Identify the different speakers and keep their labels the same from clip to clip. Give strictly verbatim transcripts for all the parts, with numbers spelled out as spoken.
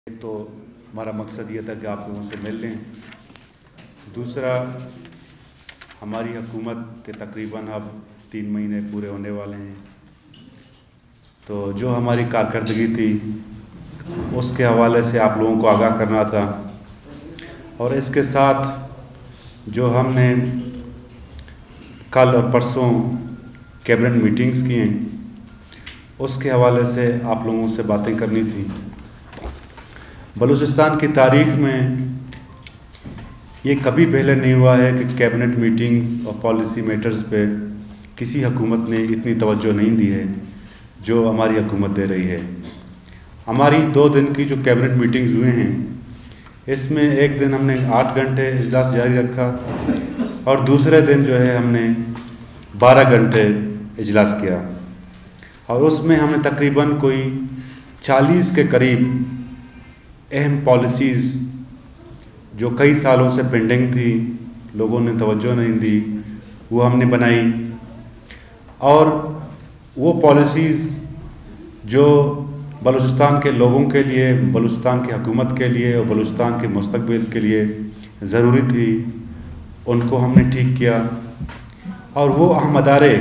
Speaker 1: एक तो हमारा मकसद ये था कि आप लोगों से मिल लें। दूसरा, हमारी हुकूमत के तकरीबन अब तीन महीने पूरे होने वाले हैं, तो जो हमारी कारकर्दगी थी उसके हवाले से आप लोगों को आगाह करना था। और इसके साथ जो हमने कल और परसों कैबिनेट मीटिंग्स की हैं उसके हवाले से आप लोगों से बातें करनी थी। बलूचिस्तान की तारीख़ में ये कभी पहले नहीं हुआ है कि कैबिनेट मीटिंग्स और पॉलिसी मैटर्स पे किसी हुकूमत ने इतनी तवज्जो नहीं दी है जो हमारी हुकूमत दे रही है। हमारी दो दिन की जो कैबिनेट मीटिंग्स हुए हैं इसमें एक दिन हमने आठ घंटे इजलास जारी रखा और दूसरे दिन जो है हमने बारह घंटे इजलास किया और उसमें हमने तकरीबन कोई चालीस के करीब अहम पॉलिसीज़ जो कई सालों से पेंडिंग थी, लोगों ने तवज्जो नहीं दी, वो हमने बनाई। और वो पॉलिसीज़ जो बलूचिस्तान के लोगों के लिए, बलूचिस्तान की हुकूमत के लिए और बलूचिस्तान के मुस्तकबिल के लिए ज़रूरी थी, उनको हमने ठीक किया। और वो अहम अदारे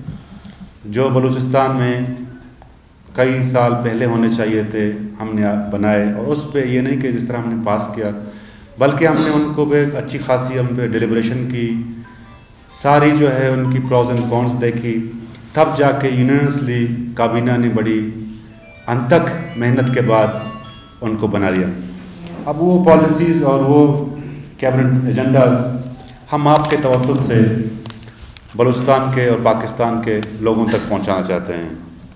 Speaker 1: जो बलूचिस्तान में कई साल पहले होने चाहिए थे हमने बनाए, और उस पर ये नहीं कि जिस तरह हमने पास किया बल्कि हमने उनको भी अच्छी खासी हम पे डिलिब्रेशन की, सारी जो है उनकी प्रॉज एंड कॉन्स देखी, तब जाके यूनियनसली काबीना ने बड़ी अनथक मेहनत के बाद उनको बना लिया। अब वो पॉलिसीज़ और वो कैबिनेट एजेंडाज हम आपके तवस्सुत से बलूचिस्तान के और पाकिस्तान के लोगों तक पहुंचाना चाहते हैं।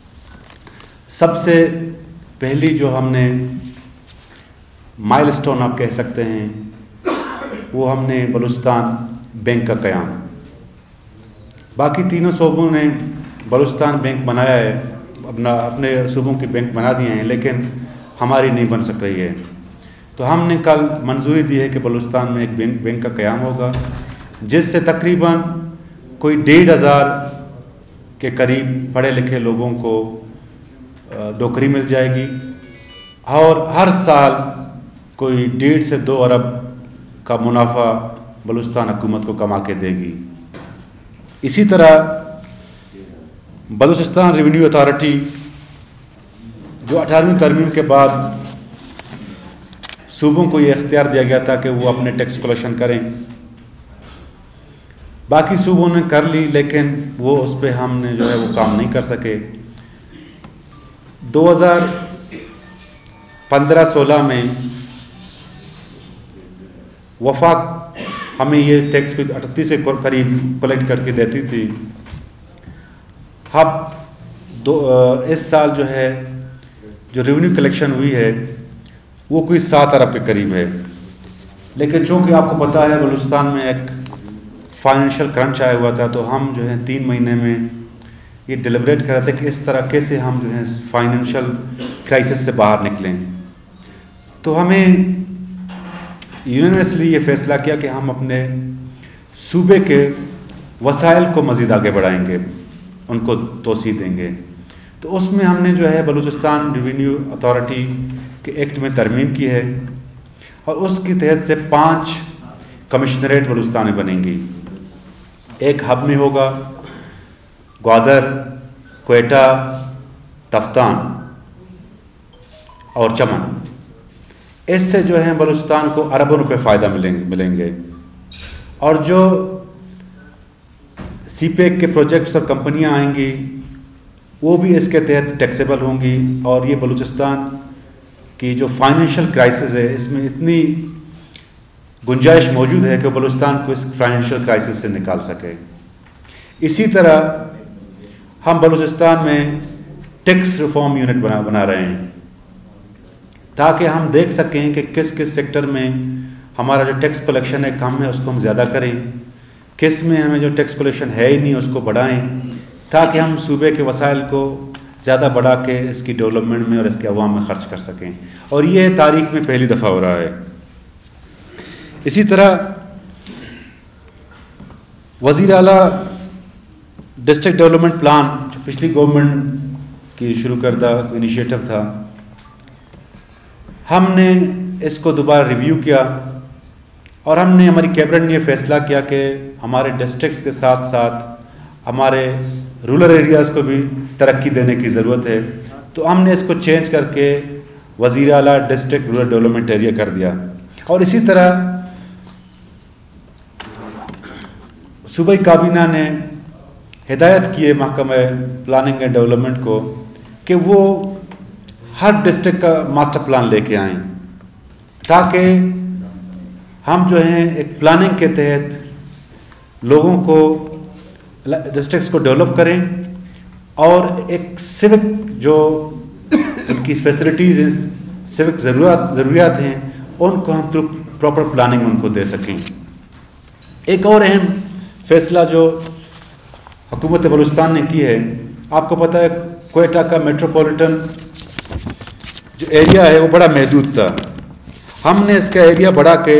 Speaker 1: सबसे पहली जो हमने माइलस्टोन आप कह सकते हैं वो हमने बलूचिस्तान बैंक का क़याम। बाकी तीनों सूबों ने बलूचिस्तान बैंक बनाया है, अपना अपने सूबों की बैंक बना दिए हैं, लेकिन हमारी नहीं बन सक रही है। तो हमने कल मंजूरी दी है कि बलूचिस्तान में एक बैंक बैंक का क़याम होगा जिससे तकरीबन कोई डेढ़ हज़ार के करीब पढ़े लिखे लोगों को नौकरी मिल जाएगी और हर साल कोई डेढ़ से दो अरब का मुनाफा बलूचिस्तान हुकूमत को कमा के देगी। इसी तरह बलूचिस्तान रेवेन्यू अथॉरिटी जो अठारहवीं तरमीम के बाद सूबों को ये इख्तियार दिया गया था कि वो अपने टैक्स कलेक्शन करें, बाकी सूबों ने कर ली, लेकिन वो उस पर हमने जो है वो काम नहीं कर सके। दो हज़ार पंद्रह सोलह में वफाक हमें ये टैक्स को अड़तीस के करीब कलेक्ट करके देती थी। अब दो इस साल जो है जो रेवेन्यू कलेक्शन हुई है वो कोई सात अरब के करीब है, लेकिन चूँकि आपको पता है बलूचिस्तान में एक फाइनेंशियल क्रंच आया हुआ था, तो हम जो है तीन महीने में ये डिलिब्रेट कर रहे थे कि इस तरह कैसे हम जो है फाइनेंशियल क्राइसिस से बाहर निकलें। तो हमें यूनियनसली ये फ़ैसला किया कि हम अपने सूबे के वसाइल को मज़ीद आगे बढ़ाएंगे, उनको तोसी देंगे। तो उसमें हमने जो है बलूचिस्तान रेवेन्यू अथॉरिटी के एक्ट में तरमीम की है और उसके तहत से पाँच कमिश्नरेट बलूचिस्तान में बनेंगी। एक हब में होगा, ग्वादर, क्वेटा, तफ्तान और चमन। इससे जो है बलूचिस्तान को अरबों रुपए फ़ायदा मिलेंगे मिलेंगे और जो सीपेक के प्रोजेक्ट्स और कंपनियां आएंगी वो भी इसके तहत टैक्सेबल होंगी। और ये बलूचिस्तान की जो फाइनेंशियल क्राइसिस है इसमें इतनी गुंजाइश मौजूद है कि बलूचिस्तान को इस फाइनेंशियल क्राइसिस से निकाल सके। इसी तरह हम बलूचिस्तान में टैक्स रिफॉर्म यूनिट बना बना रहे हैं ताकि हम देख सकें कि किस किस सेक्टर में हमारा जो टैक्स कलेक्शन है कम है उसको हम ज़्यादा करें, किस में हमें जो टैक्स कलेक्शन है ही नहीं उसको बढ़ाएं, ताकि हम सूबे के वसाइल को ज़्यादा बढ़ा के इसकी डेवलपमेंट में और इसके अवाम में ख़र्च कर सकें। और ये तारीख़ में पहली दफ़ा हो रहा है। इसी तरह वज़ीर आला डिस्ट्रिक्ट डेवलपमेंट प्लान जो पिछली गवर्नमेंट की शुरू करदा इनिशिएटिव था, हमने इसको दोबारा रिव्यू किया और हमने हमारी कैबिनेट ने ये फैसला किया कि हमारे डिस्ट्रिक्ट्स के साथ साथ हमारे रूरल एरियाज़ को भी तरक्की देने की ज़रूरत है। तो हमने इसको चेंज करके वज़ीर आला डिस्ट्रिक्ट रूरल डेवलपमेंट एरिया कर दिया। और इसी तरह सूबाई काबीना ने हिदायत की है महकमा प्लानिंग एंड डेवलपमेंट को कि वो हर डिस्ट्रिक्ट का मास्टर प्लान लेके आएँ, ताकि हम जो हैं एक प्लानिंग के तहत लोगों को डिस्ट्रिक्ट्स को डेवलप करें और एक सिविक जो उनकी फैसिलिटीज़ हैं, सिविक ज़रूरत ज़रूरियात हैं, उनको हम थ्रू प्रॉपर प्लानिंग उनको दे सकें। एक और अहम फैसला जो हुकूमत बलूचिस्तान ने की है, आपको पता है क्वेटा का मेट्रोपॉलिटन जो एरिया है वो बड़ा महदूद था। हमने इसका एरिया बढ़ा के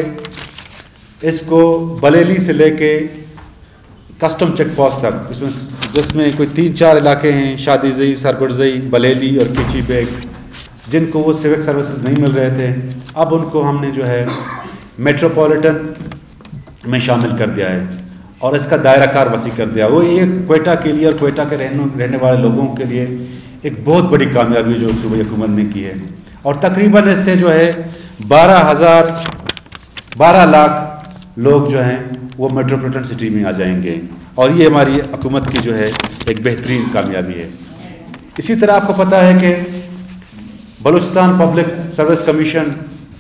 Speaker 1: इसको बलेली से लेके कस्टम चेक पोस्ट तक, इसमें जिसमें कोई तीन चार इलाके हैं, शादीजई, सरगुडजई, बलेली और किची बेग, जिनको वो सिविक सर्विसेज नहीं मिल रहे थे, अब उनको हमने जो है मेट्रोपॉलिटन में शामिल कर दिया है और इसका दायरा कार वसी कर दिया। वो एक क्वेटा के लिए और क्वेटा के रहने रहने वाले लोगों के लिए एक बहुत बड़ी कामयाबी जो सूबाई हुकूमत ने की है। और तकरीबन इससे जो है बारह हज़ार बारह लाख लोग जो हैं वो मेट्रोपॉलिटन सिटी में आ जाएंगे और ये हमारी हुकूमत की जो है एक बेहतरीन कामयाबी है। इसी तरह आपको पता है कि बलूचिस्तान पब्लिक सर्विस कमीशन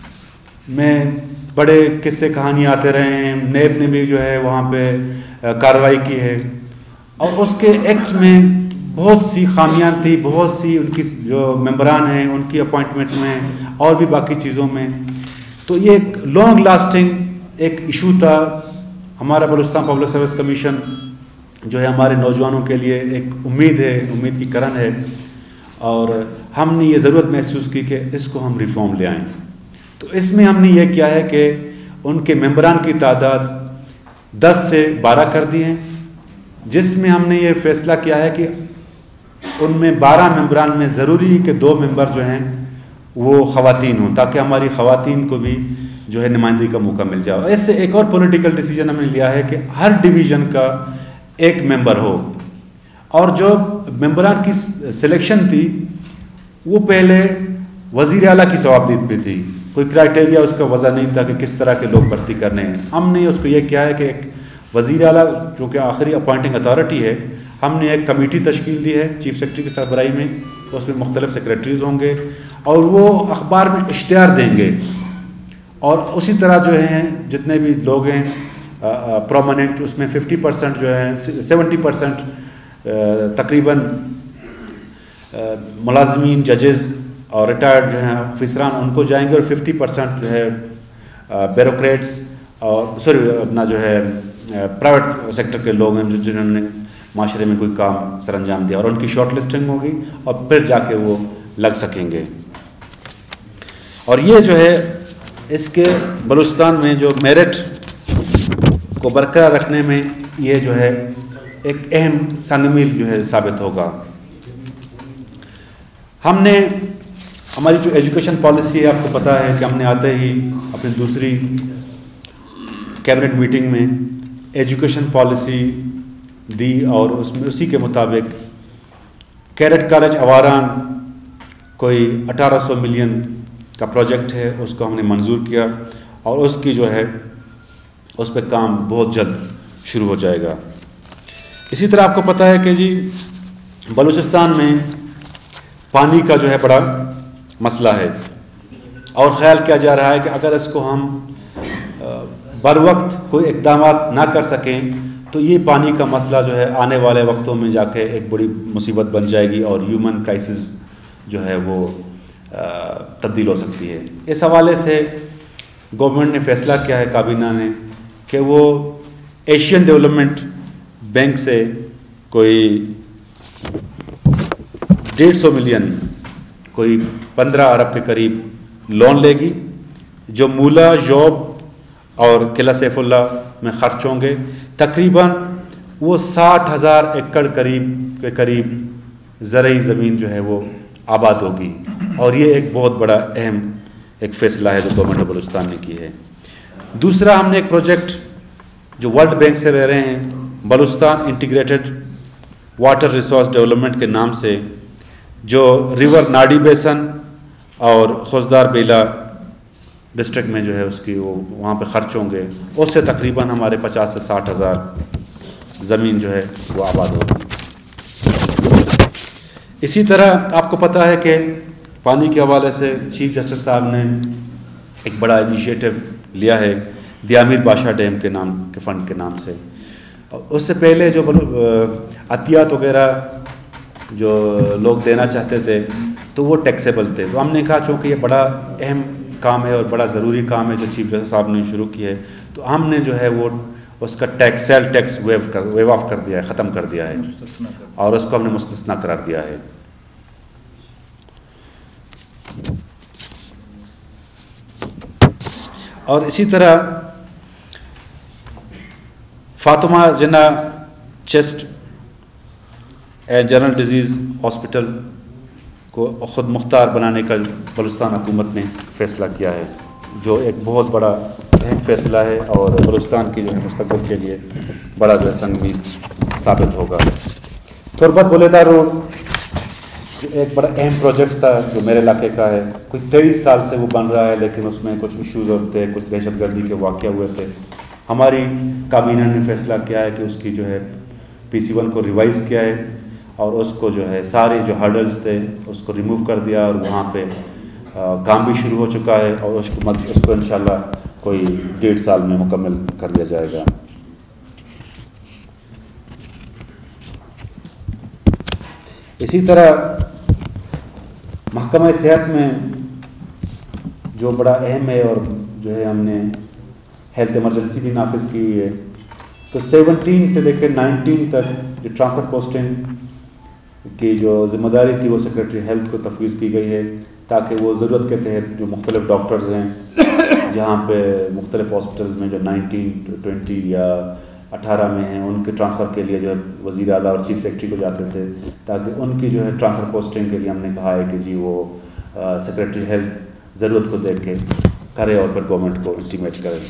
Speaker 1: में बड़े किस्से कहानियाँ आते रहे हैं। नेब ने भी जो है वहाँ पे कार्रवाई की है और उसके एक्ट में बहुत सी खामियां थी, बहुत सी उनकी जो मेंबरान हैं उनकी अपॉइंटमेंट में और भी बाकी चीज़ों में। तो ये एक लॉन्ग लास्टिंग एक इशू था। हमारा बलूचिस्तान पब्लिक सर्विस कमीशन जो है हमारे नौजवानों के लिए एक उम्मीद है, उम्मीद की किरण है और हमने ये ज़रूरत महसूस की कि इसको हम रिफॉर्म ले आएँ। तो इसमें हमने ये किया है कि उनके मेंबरान की तादाद दस से बारह कर दी है, जिसमें हमने ये फैसला किया है कि उनमें बारह मेंबरान में ज़रूरी है कि दो मेंबर जो हैं वो ख़वातीन हों, ताकि हमारी ख़वातीन को भी जो है नुमाइंदगी का मौका मिल जाए। इससे एक और पॉलिटिकल डिसीजन हमने लिया है कि हर डिवीज़न का एक मेंबर हो। और जो मेंबरान की सिलेक्शन थी वो पहले वज़ीर आला की सवाबदीद पे थी, कोई क्राइटेरिया उसका वज़ा नहीं था कि किस तरह के लोग भर्ती करने हैं। हमने उसको ये किया है कि एक वज़ीर आला जो कि आखिरी अपॉइंटिंग अथॉरिटी है, हमने एक कमेटी तश्कील दी है चीफ सेक्रेटरी की सरबराही में, तो उसमें मुख्तलिफ सेक्रेटरीज़ होंगे और वो अखबार में इश्तिहार देंगे और उसी तरह जो हैं जितने भी लोग हैं प्रोमिनेंट उसमें फिफ्टी परसेंट जो है सेवेंटी परसेंट तकरीबन मुलाजमीन, जजेस और रिटायर्ड जो हैं ऑफिसरान उनको जाएंगे और फिफ्टी परसेंट जो है ब्यूरोक्रेट्स और सॉरी अपना जो है प्राइवेट सेक्टर के लोग हैं जो जिन्होंने माशरे में कोई काम सर अंजाम दिया, और उनकी शॉर्ट लिस्टिंग होगी और फिर जाके वो लग सकेंगे। और ये जो है इसके बलूचिस्तान में जो मेरिट को बरकरार रखने में ये जो है एक अहम संगमील जो है साबित होगा। हमने हमारी जो एजुकेशन पॉलिसी है, आपको पता है कि हमने आते ही अपनी दूसरी कैबिनेट मीटिंग में एजुकेशन पॉलिसी दी और उसमें उसी के मुताबिक कैरेट कॉलेज अवारान कोई अठारह सौ मिलियन का प्रोजेक्ट है, उसको हमने मंजूर किया और उसकी जो है उस पर काम बहुत जल्द शुरू हो जाएगा। इसी तरह आपको पता है कि जी बलूचिस्तान में पानी का जो है बड़ा मसला है और ख्याल किया जा रहा है कि अगर इसको हम बर वक्त कोई इक़दाम ना कर सकें तो ये पानी का मसला जो है आने वाले वक्तों में जाके एक बड़ी मुसीबत बन जाएगी और ह्यूमन क्राइसिस जो है वो तब्दील हो सकती है। इस हवाले से गवर्नमेंट ने फैसला किया है, काबीना ने, कि वो एशियन डेवलपमेंट बैंक से कोई डेढ़ सौ मिलियन कोई पंद्रह अरब के करीब लोन लेगी, जो मूला, जॉब और किला सैफुल्ला में खर्च होंगे। तकरीबन वो साठ हज़ार एकड़ करीब के करीब ज़रई ज़मीन जो है वो आबाद होगी और ये एक बहुत बड़ा अहम एक फ़ैसला है जो गवर्नमेंट ऑफ बलूचिस्तान ने की है। दूसरा, हमने एक प्रोजेक्ट जो वर्ल्ड बैंक से ले रहे हैं, Balochistan integrated water resource development के नाम से, जो रिवर नाडी बेसन और खोजदार बेला डिस्ट्रिक्ट में जो है उसकी वो वहाँ पे ख़र्च होंगे, उससे तकरीबन हमारे पचास से साठ हज़ार ज़मीन जो है वो आबाद होगी। इसी तरह आपको पता है कि पानी के हवाले से चीफ जस्टिस साहब ने एक बड़ा इनिशिएटिव लिया है दियामीर बादशाह डैम के नाम के फ़ंड के नाम से। उससे पहले जो अतियात वगैरह जो लोग देना चाहते थे तो वो टैक्सेबल थे, तो हमने कहा चूँकि ये बड़ा अहम काम है और बड़ा ज़रूरी काम है जो चीफ जस्टिस साहब ने शुरू की है, तो हमने जो है वो उसका टैक्स सेल टैक्स वेव कर वेव ऑफ कर दिया है, ख़त्म कर दिया है और उसको हमने मुस्तस्ना करार दिया है। और इसी तरह Fatima Jinnah chest and general disease hospital को ख़ुद मुख्तार बनाने का बलूचिस्तान हुकूमत ने फ़ैसला किया है, जो एक बहुत बड़ा अहम फ़ैसला है और बलूचिस्तान की जो है मुस्तक़बिल के लिए बड़ा जो है संगीन साबित होगा। तुरबत बुलेदा रोड जो एक बड़ा अहम प्रोजेक्ट था जो मेरे इलाके का है, कुछ तेईस साल से वो बन रहा है, लेकिन उसमें कुछ इशूज़ होते थे, कुछ दहशतगर्दी के वाक़ हुए थे। हमारी काबीना ने फैसला किया है कि उसकी जो है पी सी वन को रिवाइज़ किया है और उसको जो है सारे जो हर्डल्स थे उसको रिमूव कर दिया और वहाँ पे आ, काम भी शुरू हो चुका है और उसको उसको इंशाल्लाह कोई डेढ़ साल में मुकम्मल कर दिया जाएगा। इसी तरह महकमा सेहत में जो बड़ा अहम है और जो है हमने हेल्थ इमरजेंसी भी नाफिज की है, तो सेवनटीन से लेकर नाइनटीन तक जो ट्रांसफ़र पोस्टिंग की जो जिम्मेदारी थी वो सेक्रेटरी हेल्थ को तफवीज़ की गई है, ताकि वो ज़रूरत के तहत जो मुख्तलिफ डॉक्टर्स हैं जहाँ पे मुख्तलिफ हॉस्पिटल्स में जो नाइनटीन ट्वेंटी या अठारह में हैं उनके ट्रांसफ़र के लिए जो है वज़ीर आला और चीफ सेक्रेटरी को जाते थे, ताकि उनकी जो है ट्रांसफ़र पोस्टिंग के लिए हमने कहा है कि जी वो सेक्रेटरी हेल्थ ज़रूरत को देख के करे और फिर गवर्नमेंट को इंटीमेट करे।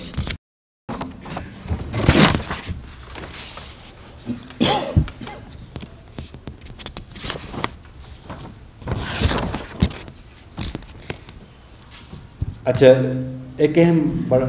Speaker 1: अच्छा, एक अहम बड़ा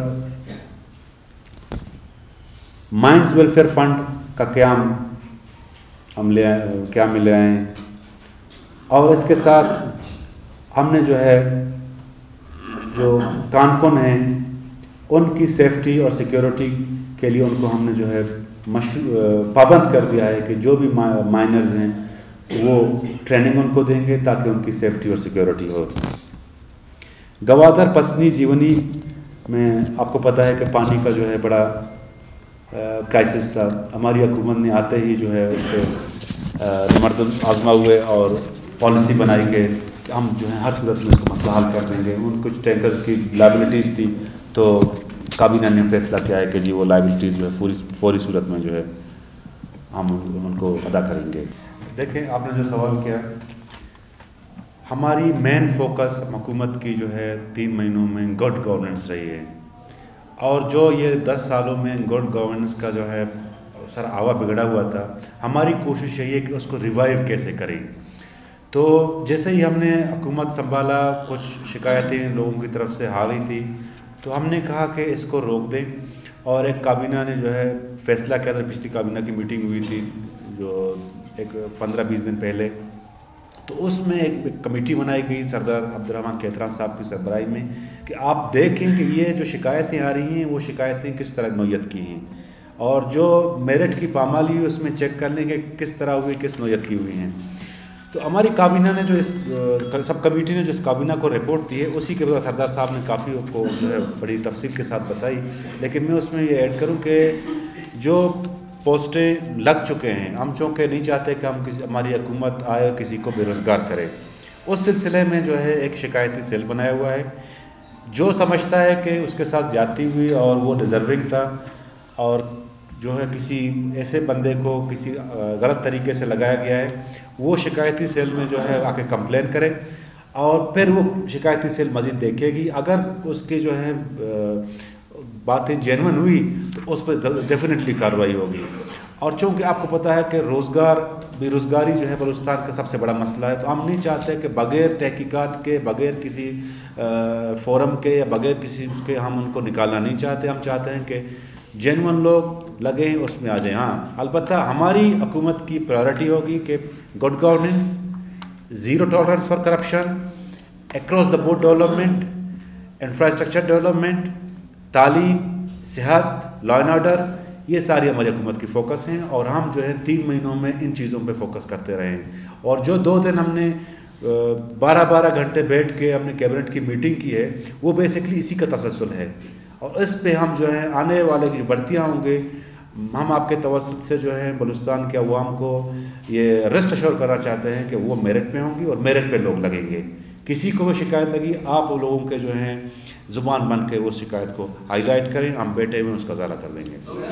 Speaker 1: माइंड्स वेलफेयर फंड का क्याम हम ले क्या में ले आए और इसके साथ हमने जो है जो कारकुन हैं उनकी सेफ्टी और सिक्योरिटी के लिए उनको हमने जो है पाबंद कर दिया है कि जो भी माइनर्स हैं वो ट्रेनिंग उनको देंगे ताकि उनकी सेफ्टी और सिक्योरिटी हो। गवादर पसनी जीवनी में आपको पता है कि पानी का जो है बड़ा क्राइसिस था। हमारी हुकूमत ने आते ही जो है उससे मर्दन आजमा हुए और पॉलिसी बनाई कि हम जो है हर सूरत में इसको मसला हल कर देंगे। उन कुछ टैंकर्स की लाइबिलिटीज़ थी तो काबीना ने फैसला किया है कि जी वो लाइबिलिटीज़ जो है फौरी फौरी सूरत में जो है हम उनको अदा करेंगे। देखें, आपने जो सवाल किया, हमारी मेन फोकस हुकूमत की जो है तीन महीनों में गुड गवर्नेंस रही है और जो ये दस सालों में गुड गवर्नेंस का जो है सर आवा बिगड़ा हुआ था, हमारी कोशिश यही है कि उसको रिवाइव कैसे करें। तो जैसे ही हमने हुकूमत संभाला, कुछ शिकायतें लोगों की तरफ से आ रही थी, तो हमने कहा कि इसको रोक दें और एक काबीना ने जो है फ़ैसला किया था। पिछली काबीना की मीटिंग हुई थी जो एक पंद्रह बीस दिन पहले, तो उसमें एक कमेटी बनाई गई सरदार अब्दुर्रहमान केतरान साहब की सरबराही में कि आप देखें कि ये जो शिकायतें आ रही हैं वो शिकायतें किस तरह नौयत की हैं और जो मेरिट की पामाली हुई उसमें चेक कर लेंगे किस तरह हुई, किस नौयत की हुई हैं। तो हमारी काबीना ने जो इस सब कमेटी ने जिस काबीना को रिपोर्ट दी है उसी के बाद सरदार साहब ने काफ़ी को जो है बड़ी तफसील के साथ बताई, लेकिन मैं उसमें ये ऐड करूँ कि जो पोस्टें लग चुके हैं, हम चूँकि नहीं चाहते कि हम किसी हमारी हुकूमत आए किसी को बेरोज़गार करे, उस सिलसिले में जो है एक शिकायती सेल बनाया हुआ है। जो समझता है कि उसके साथ ज़्यादती हुई और वो डिज़र्विंग था और जो है किसी ऐसे बंदे को किसी गलत तरीके से लगाया गया है, वो शिकायती सेल में जो है आके कंप्लेन करे और फिर वो शिकायती सेल मज़ीद देखेगी, अगर उसके जो है बातें जेन्युइन हुई तो उस पर डेफिनेटली कार्रवाई होगी। और चूँकि आपको पता है कि रोज़गार बेरोज़गारी जो है बलूचिस्तान का सबसे बड़ा मसला है, तो हम नहीं चाहते कि बग़ैर तहकीकात के, बग़ैर किसी फोरम के या बग़ैर किसी उसके हम उनको निकालना नहीं चाहते। हम चाहते हैं कि जेन्युइन लोग लगे उसमें आ जाएँ। हाँ, अलबत्ता हमारी हुकूमत की प्रायोरिटी होगी कि good governance, zero tolerance for corruption, across the board development, infrastructure development, तालीम, सेहत, लॉ एंड ऑर्डर, ये सारी हमारी हुकूमत की फ़ोकस हैं। और हम जो है तीन महीनों में इन चीज़ों पे फोकस करते रहे हैं। और जो दो दिन हमने बारह बारह घंटे बैठ के हमने कैबिनेट की मीटिंग की है, वो बेसिकली इसी का तसलसल है। और इस पे हम जो है आने वाले जो भर्तियाँ होंगे, हम आपके तवस्सुत से जो है बलूचिस्तान के अवाम को ये रेस्ट अश्योर करना चाहते हैं कि वो मेरिट पे होंगी और मेरिट पे लोग लगेंगे। किसी को शिकायत लगी, आप लोगों के जो हैं ज़ुबान बन के उस शिकायत को हाईलाइट करें, हम बैठे हुए उसका ज़ाला कर लेंगे।